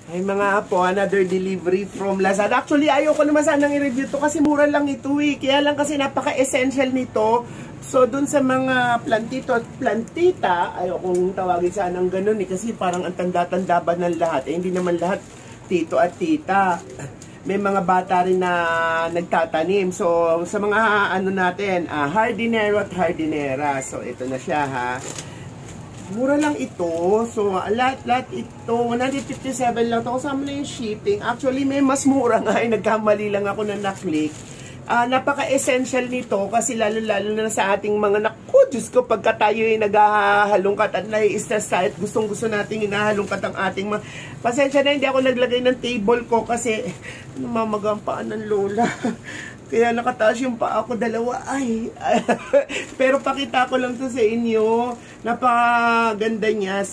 Ay mga po, another delivery from Lazada. Actually, ayoko naman sanang i-review to kasi mura lang ito eh. Kaya lang kasi napaka-essential nito. So, dun sa mga plantito at plantita, ayokong tawagin sanang ganun eh. Kasi parang ang tanda-tanda ba ng lahat. Eh, hindi naman lahat tito at tita. May mga bata rin na nagtatanim. So, sa mga ano natin, hardinero at hardinera. So, ito na siya ha. Mura lang ito. So, lahat ito. 157 lang ito. Kasama na yung shipping. Actually, may mas mura nga. Nagkamali lang ako na na-click. Napaka-essential nito kasi lalo-lalo na sa ating mga naku, Diyos ko, pagka tayo ay naghahalungkat at nai-stress tayo at gustong-gusto nating hinahalungkat ang ating mga... Pasensya na, hindi ako naglagay ng table ko kasi namamagampaan ng lola. Kaya nakataas yung paa ko dalawa. Ay. Pero pakita ko lang to sa inyo. Napakaganda niya.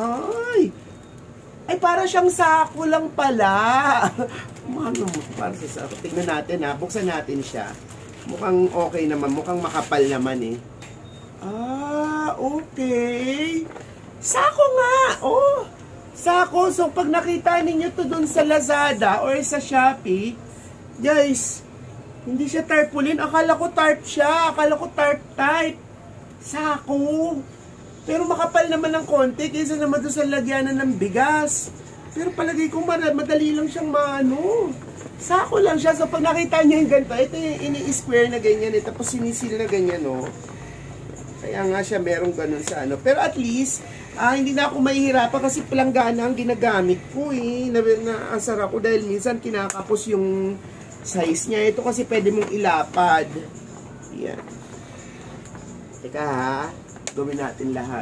Ay, para siyang sako lang pala. Ano mo? Para sa sako. Tingnan natin ha. Buksan natin siya. Mukhang okay naman. Mukhang makapal naman eh. Okay. Sako nga. Oh. Sako. So, pag nakita ninyo to dun sa Lazada or sa Shopee, guys, hindi siya tarpaulin. Akala ko tarp siya. Akala ko tarp type. Sako. Pero makapal naman ng konti kaysa naman doon sa lagyanan ng bigas. Pero palagay ko madali lang siyang maano. Sako lang siya. So pag nakita niyo yung ganito, ito yung ini-square na ganyan. Tapos sinisil na ganyan, no. Kaya nga siya merong ganun sa ano. Pero at least, hindi na ako mahihirapan kasi palanggana ang ginagamit ko eh. Naasar ako dahil minsan kinakapos yung size niya. Ito kasi pwede mong ilapad. Yan. Teka ha. Gawin natin lahat.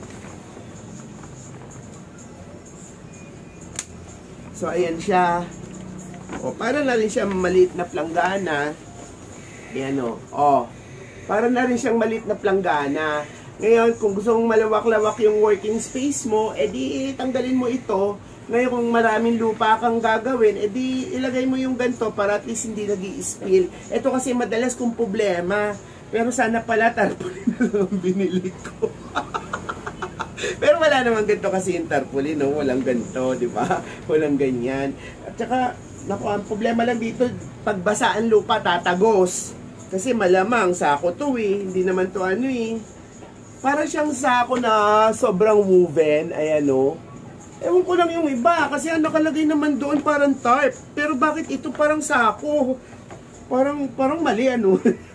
So, ayan siya. O, para na rin siya maliit na planggana. Ayan o. O, para na rin siyang maliit na planggana. Ngayon, kung gusto mong malawak-lawak yung working space mo, edi tanggalin mo ito. Ngayon, kung maraming lupa kang gagawin, edi ilagay mo yung ganito para at least hindi nag-i-spill. Ito kasi madalas kong problema. Pero sana pala tarpaulin na lang binili ko. Pero wala naman ganito kasi yung tarpaulin, no? Walang ganito, di ba? Walang ganyan. At saka, naku, ang problema lang dito, pagbasa ang lupa, tatagos. Kasi malamang, sako to eh. Hindi naman to ano eh. Para siyang sako na sobrang woven, ayan o. Ewan ko lang yung iba, kasi ang nakalagay naman doon parang tarp. Pero bakit ito parang sako? Parang mali ano.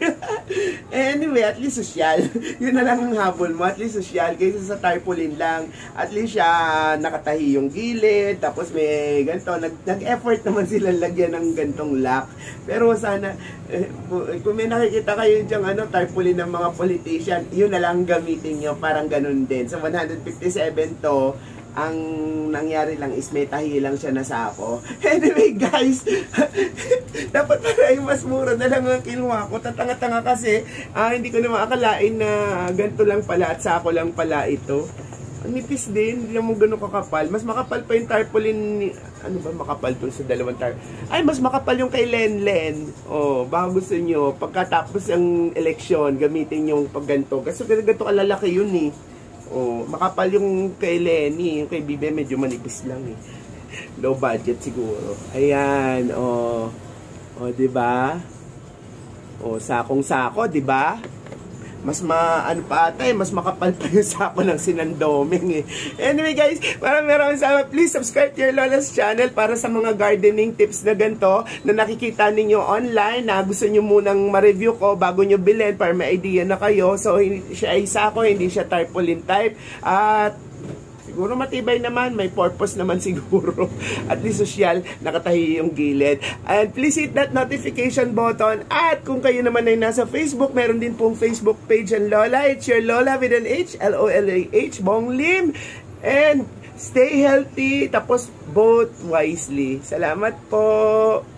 Anyway, at least social. Yun na lang ang habol mo. At least social. Kaysa sa tarpaulin lang. At least siya nakatahi yung gilid. Tapos may ganito. Nag-effort naman sila lagyan ng gantong lock. Pero sana, kung may nakikita kayo diyang tarpaulin ng mga politician, yun na lang gamitin nyo. Parang ganun din. Sa 157 to, ang nangyari lang is may tahi lang siya na sako. Anyway guys, dapat pala yung mas mura na lang ang kinuha ko. Tatanga-tanga kasi hindi ko naman akalain na ganito lang pala at sako lang pala ito. Ang nipis din, hindi naman ganun kakapal. Mas makapal pa yung tarpaulin. Ano ba makapal to sa dalawang Ay, mas makapal yung kay Lenlen. Oh, baka gusto nyo, pagkatapos ang eleksyon, gamitin yung pagganto. Kasi ganito kalalaki yun eh. Oh, makapal yung kay Lenny, yung kay Bibe medyo manipis lang eh. Low budget siguro. Ayan, oh. Oh, 'di ba? Oh, sakong-sako, 'di ba? Mas mas makapal pa yung sako ng sinandoming eh. Anyway guys, maraming salamat. Please subscribe to your Lola's channel para sa mga gardening tips na ganito na nakikita ninyo online na gusto nyo munang ma-review ko bago nyo bilhin para may idea na kayo. So, siya ay sako, hindi siya tarpaulin type. At siguro matibay naman, may purpose naman siguro. At least social, nakatahi yung gilid. And please hit that notification button. At kung kayo naman ay nasa Facebook, meron din pong Facebook page ang Lola. It's your Lola with an H, L-O-L-A-H, Bong Lim. And stay healthy, tapos vote wisely. Salamat po.